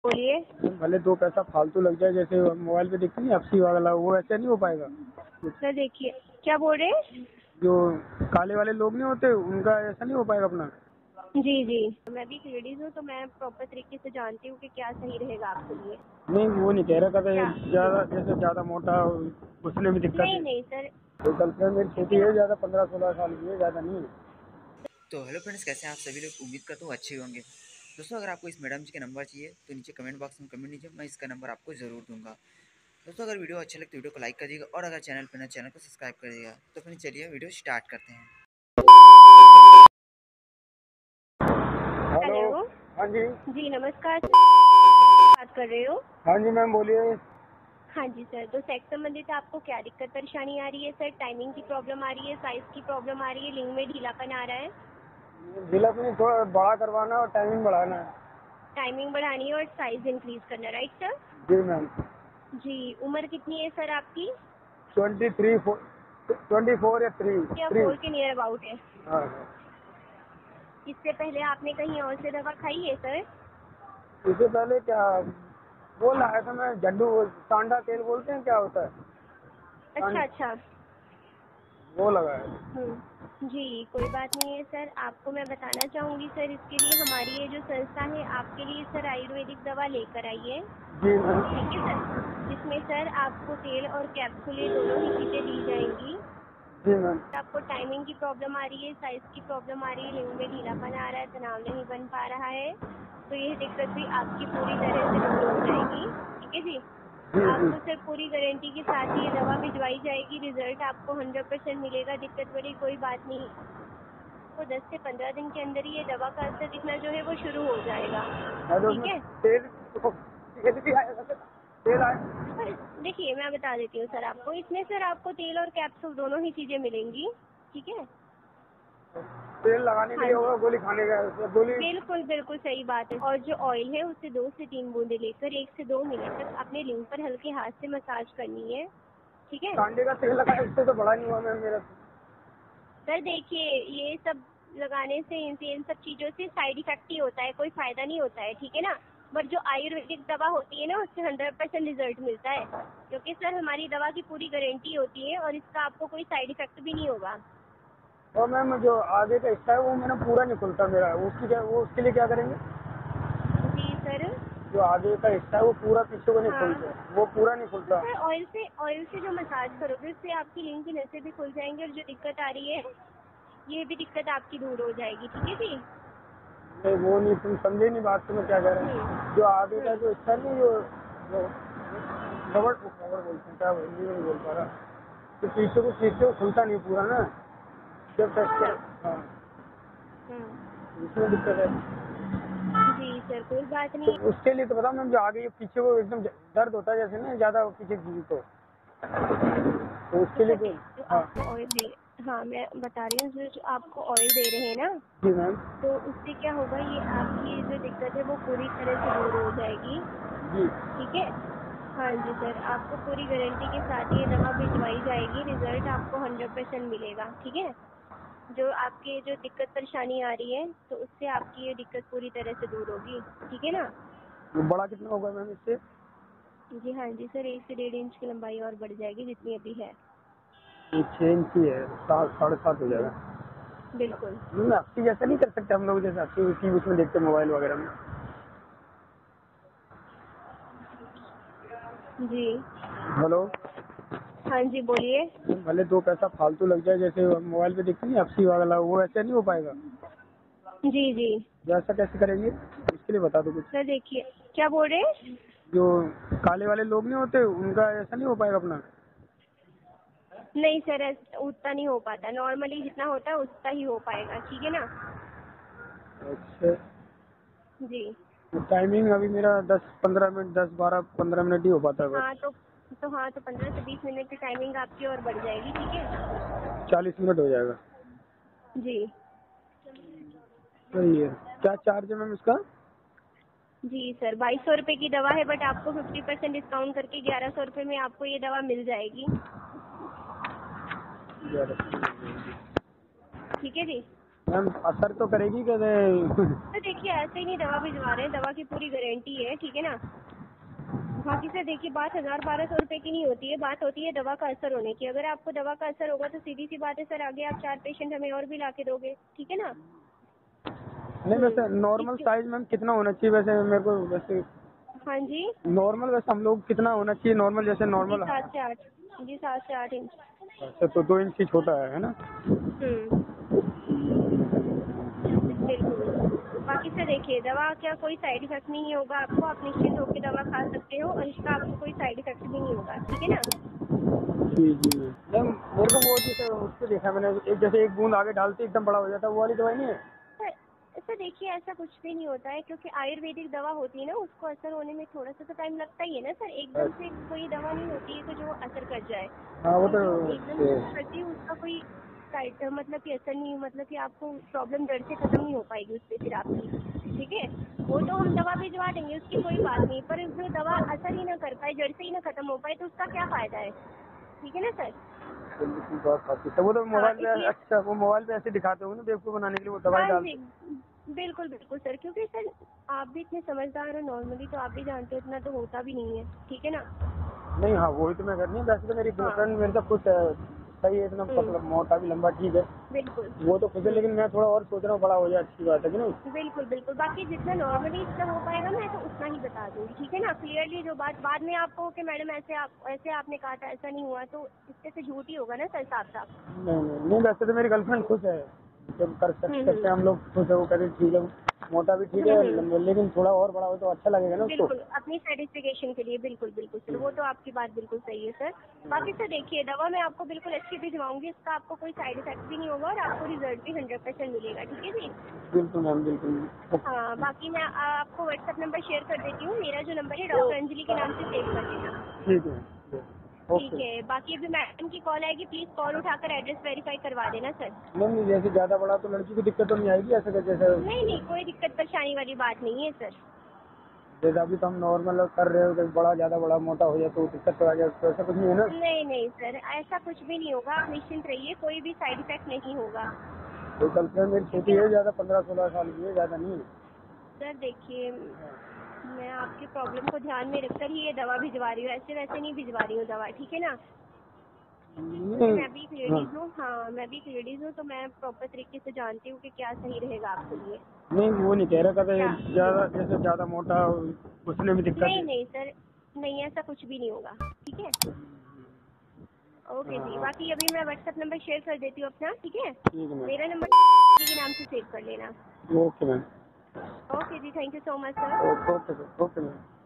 बोलिए। भले दो पैसा फालतू लग जाए, जैसे मोबाइल पे दिखती नहीं एफसी वाला, वो ऐसे नहीं हो पाएगा। सर देखिए, क्या बोल रहे हैं? जो काले वाले लोग नहीं होते, उनका ऐसा नहीं हो पाएगा अपना। जी जी, मैं भी एक लेडीज हूँ तो मैं प्रॉपर तरीके से जानती हूँ कि क्या सही रहेगा आपके लिए। नहीं, वो नहीं कह रहा था क्या? ज्यादा, जैसे ज्यादा मोटा उसमें भी दिक्कत नहीं है। नहीं सर, तो गर्लफ्रेंड मेरी छोटी है, ज्यादा 15-16 साल की है, ज्यादा नहीं है। तो हेलो फ्रेंड्स, कैसे हैं आप सभी लोग? उम्मीद करता हूँ अच्छे होंगे। दोस्तों, अगर आपको इस मैडम जी का नंबर चाहिए तो नीचे कमेंट बॉक्स में कमेंट नीचे, मैं इसका नंबर आपको ज़रूर दूंगा। दोस्तों, अगर वीडियो अच्छा लगे तो वीडियो को लाइक कर दीजिएगा और अगर चैनल पर नए चैनल को सब्सक्राइब कर दीजिएगा। तो फिर चलिए वीडियो स्टार्ट करते हैं। हेलो। हाँ जी। जी नमस्कार सर, बात कर रहे हो? हाँ जी मैम, बोलिए। हाँ जी सर, तो सेक्स संबंधित आपको क्या दिक्कत परेशानी आ रही है सर? टाइमिंग की प्रॉब्लम आ रही है, साइज की प्रॉब्लम आ रही है, लिंग में ढीलापन आ रहा है? जिला अपनी थोड़ा बड़ा करवाना और टाइमिंग बढ़ाना है। टाइमिंग बढ़ानी है और साइज इंक्रीज करना है, राइट सर? जी मैम। जी, उम्र कितनी है सर आपकी? 24 या 3। या 4 के नियर अबाउट है? हाँ। इससे पहले आपने कहीं और से दवा खाई है सर? इससे पहले क्या बोल रहा था मैं, जड्डू सांडा तेल बोलते हैं, क्या होता है? अच्छा अच्छा। वो लगा है। जी, कोई बात नहीं है सर, आपको मैं बताना चाहूँगी सर, इसके लिए हमारी ये जो संस्था है आपके लिए सर आयुर्वेदिक दवा लेकर आई है। जी मैम। ठीक है सर, जिसमें सर आपको तेल और कैप्सूलें दोनों ही चीज़ें दी जाएंगी। जी मैम। आपको टाइमिंग की प्रॉब्लम आ रही है, साइज की प्रॉब्लम आ रही है, लिंग में ढीलापन आ रहा है, तनाव नहीं बन पा रहा है, तो ये दिक्कत भी आपकी पूरी तरह से दूर हो जाएगी। ठीक है जी, आपको सर पूरी गारंटी के साथ ही ये दवा भिजवाई जाएगी। रिजल्ट आपको 100% मिलेगा, दिक्कत वाली कोई बात नहीं। तो 10 से 15 दिन के अंदर ही ये दवा का असर दिखना जो है वो शुरू हो जाएगा। ठीक है, तेल आए। सर देखिए मैं बता देती हूँ सर आपको, इसमें सर आपको तेल और कैप्सूल दोनों ही चीज़ें मिलेंगी। ठीक है, तेल लगाने के हाँ लिए जी, होगा, गोली खाने का गोली। बिल्कुल बिल्कुल सही बात है। और जो ऑयल है उससे 2 से 3 बूंदे लेकर 1 से 2 मिनट तक अपने लिंग पर हल्के हाथ से मसाज करनी है। ठीक है सांडे का तेल लगाया, उससे तो बड़ा नहीं हुआ मैम मेरा। सर, देखिए ये सब लगाने से इन सब चीज़ों से साइड इफेक्ट ही होता है, कोई फायदा नहीं होता है। ठीक है ना, बट जो आयुर्वेदिक दवा होती है ना उससे 100% रिजल्ट मिलता है, क्योंकि सर हमारी दवा की पूरी गारंटी होती है और इसका आपको कोई साइड इफेक्ट भी नहीं होगा। और मैम जो आगे का हिस्सा है वो मैंने पूरा नहीं खुलता मेरा, उसकी क्या, वो उसके लिए क्या करेंगे? जी सर। जो आगे का हिस्सा है वो पूरा पीछे को नहीं हाँ, खुलता, वो पूरा नहीं तो खुलता। सर ऑयल से जो मसाज करोगे उससे आपकी लिंग की नसें भी खुल जाएंगी और जो दिक्कत आ रही है ये भी दिक्कत आपकी दूर हो जाएगी। ठीक है जी। नहीं, वो नहीं, तुम समझे नहीं बात, तुम्हें क्या कह रहे हैं? जो आगे का जो हिस्सा नहीं, जो रबड़ बोलते हैं, क्या हिंदी में नहीं बोल पा रहा, तो पीछे को खींचते वो खुलता नहीं पूरा ना, जब टेस्ट कर। हाँ, इसमें दिक्कत है। जी सर, कोई बात तो नहीं। उसके लिए तो बताओ मैम, जो आगे पीछे को एकदम दर्द होता है जैसे ना, ज्यादा पीछे की तो तो उसके लिए सर तो। जो हाँ आपको ऑयल दे, हाँ मैं बता रही हूँ, जो आपको ऑयल दे रहे हैं ना, जी मैम। तो उससे क्या होगा, ये आपकी जो दिक्कत है वो पूरी तरह से दूर हो जाएगी। जी ठीक है, हाँ जी सर, आपको पूरी गारंटी के साथ ये दवा भिजवाई जाएगी, रिजल्ट आपको 100% मिलेगा। ठीक है, जो आपके जो दिक्कत परेशानी आ रही है तो उससे आपकी ये दिक्कत पूरी तरह से दूर होगी। ठीक है ना? वो बड़ा कितना होगा मैम इससे? जी हाँ जी सर, 1 से 1.5 इंच की लंबाई और बढ़ जाएगी जितनी अभी है। ये 6 इंच ही है, 7-7.5 हो जाएगा। बिल्कुल। मैम आपकी जैसा नहीं कर सकते हम लोग, जैसे आपकी टीवी उसमें देखते मोबाइल वगैरह में। जी हेलो। हाँ जी, बोलिए। भले दो पैसा फालतू लग जाए, जैसे मोबाइल पे देखते नहीं एफसी वाला, वो ऐसे नहीं हो पाएगा। जी जी, वैसा कैसे करेंगे? इसके लिए बता दो कुछ। सर देखिए, क्या बोल रहे हैं? जो काले वाले लोग नहीं होते, उनका ऐसा नहीं हो पाएगा अपना। नहीं सर, उतना नहीं हो पाता, नॉर्मली जितना होता है उतना ही हो पाएगा। ठीक है ना? अच्छा, जी तो टाइमिंग अभी मेरा 10-15 मिनट, 10-12-15 मिनट ही हो पाता है बस। हाँ, तो 15 से 20 मिनट की टाइमिंग आपकी और बढ़ जाएगी। ठीक है 40 मिनट हो जाएगा। जी। सही है। क्या चार्ज है मैम इसका? जी सर, 2200 रुपये की दवा है, बट आपको 50% डिस्काउंट करके 1100 रुपये में आपको ये दवा मिल जाएगी। 11। ठीक है जी। मैम असर तो करेगी कैसे? तो देखिए ऐसे ही नहीं दवा भिजवा रहे हैं, दवा की पूरी गारंटी है, ठीक है ना। बाकी से देखिए बात 1000-1200 रुपए की नहीं होती है, बात होती है दवा का असर होने की। अगर आपको दवा का असर होगा तो सीधी सी बात है सर, आगे आप 4 पेशेंट हमें और भी ला के दोगे, ठीक है ना। नहीं वैसे नॉर्मल साइज मैम कितना होना चाहिए वैसे मेरे को वैसे? हाँ जी, नॉर्मल वैसे हम लोग कितना होना चाहिए नॉर्मल जैसे जी नॉर्मल? 7 से 8, जी 7 से 8 इंच। अच्छा तो 2 इंच ही छोटा है ना? बिल्कुल। बाकी से देखिए दवा क्या कोई साइड इफेक्ट नहीं होगा आपको, आप निश्चिंत होकर दवा खा सकते हो और इसका आपको कोई साइड इफेक्ट भी नहीं होगा, ठीक है ना। जी जी मैम मेरे को वो जैसे उस पर देखा मैंने एक जैसे एक बूंद आगे डालते एकदम बड़ा हो जाता है, वो वाली दवाई नहीं है? सर देखिए ऐसा कुछ भी नहीं होता है, क्योंकि आयुर्वेदिक दवा होती है ना, उसको असर होने में थोड़ा सा तो टाइम लगता ही है ना सर। एकदम से कोई दवा नहीं होती है कि जो असर कर जाए। हाँ वो तो तो जो एकदम से असर करती है उसका कोई साइड मतलब कि असर नहीं, मतलब कि आपको प्रॉब्लम जड़ से खत्म नहीं हो पाएगी उससे फिर आपकी, ठीक है। वो तो हम दवा भिजवा देंगे, उसकी कोई बात नहीं, पर जो दवा असर ही ना कर पाए, जड़ से ही ना खत्म हो पाए, तो उसका क्या फायदा है, ठीक है ना सर। की बात आती है। वो तो हाँ मोबाइल पे इसलिए, अच्छा वो मोबाइल पे ऐसे दिखाते होंगे ना बेवकूफ बनाने के लिए वो दवाई हाँ जी, डालते। बिल्कुल बिल्कुल सर, क्योंकि सर आप भी इतने समझदार हो, नॉर्मली तो आप भी जानते हो इतना तो होता भी नहीं है, ठीक है ना। नहीं हाँ वही तो मैं करनी है। वैसे तो मेरी हाँ। गर्लफ्रेंड मेरे से खुश है, सही है इतना पतला मोटा भी लंबा ठीक है, बिल्कुल। वो तो खुश है, लेकिन मैं थोड़ा और सोच रहा हूँ बड़ा हो जाए, अच्छी बात है कि नहीं? बिल्कुल बिल्कुल, बाकी जितना नॉर्मली इसका हो पाएगा मैं तो उतना ही बता दूंगी, ठीक है ना। क्लियरली जो बात बाद में आपको कि मैडम ऐसे आपने कहा था ऐसा नहीं हुआ, तो इससे तो झूठ ही होगा ना सर, साफ साफ। नहीं वैसे तो मेरी गर्लफ्रेंड खुश है, जब कर सकते हैं हम लोग खुश है, वो करें ठीक है, मोटा भी ठीक है लेकिन थोड़ा और बड़ा हो तो अच्छा लगेगा ना उसको। बिल्कुल अपनी सेटिस्फिकेशन के लिए, बिल्कुल बिल्कुल सर, वो तो आपकी बात बिल्कुल सही है सर। बाकी सर देखिए दवा मैं आपको बिल्कुल अच्छी भिजवाऊंगी, इसका आपको कोई साइड इफेक्ट भी नहीं होगा और आपको रिजल्ट भी 100% मिलेगा, ठीक है जी। बिल्कुल मैम बिल्कुल। हाँ बाकी मैं आपको व्हाट्सएप नंबर शेयर कर देती हूँ, मेरा जो नंबर है डॉक्टर अंजलि के नाम से सेव कर लेना। ठीक है ठीक ओके। है, बाकी अभी मैडम की कॉल आएगी, प्लीज कॉल उठाकर एड्रेस वेरीफाई करवा देना सर। नहीं जैसे ज्यादा बड़ा तो लड़की को दिक्कत तो नहीं आएगी ऐसा जैसे? नहीं नहीं, कोई दिक्कत परेशानी वाली बात नहीं है सर। जैसे अभी तो हम नॉर्मल कर रहे हो तो बड़ा ज्यादा बड़ा मोटा हो जाए तो दिक्कत तो आ जाए, तो ऐसा कुछ नहीं है ना? नहीं नहीं सर, ऐसा कुछ भी नहीं होगा, आप निश्चिंत रहिए, कोई भी साइड इफेक्ट नहीं होगा। तो गर्लफ्रेंड मेरी ठीक छोटी है है, ना ज्यादा 15-16 साल की है, ज्यादा नहीं है। सर। देखिए मैं आपकी प्रॉब्लम को ध्यान में रखकर ही ये दवा भिजवा रही हूँ, ऐसे वैसे नहीं भिजवा रही हूँ दवा, ठीक है ना। क्योंकि मैं भी एक लेडीज हूँ, हाँ मैं भी एक लेडीज हूँ, तो मैं प्रॉपर तरीके से जानती हूँ कि क्या सही रहेगा आपके लिए। नहीं वो नहीं कह रहा था क्या ज्यादा जैसे ज्यादा मोटा उसने भी दिक्कत नहीं है। नहीं सर, नहीं ऐसा कुछ भी नहीं होगा, ठीक है। ओके जी, बाकी अभी मैं व्हाट्सएप नंबर शेयर कर देती हूँ अपना, ठीक है। ठीक है मैम। मेरा नंबर के नाम से सेव कर लेना। Okay ma'am. ओके जी, thank you so much sir. Okay ma'am.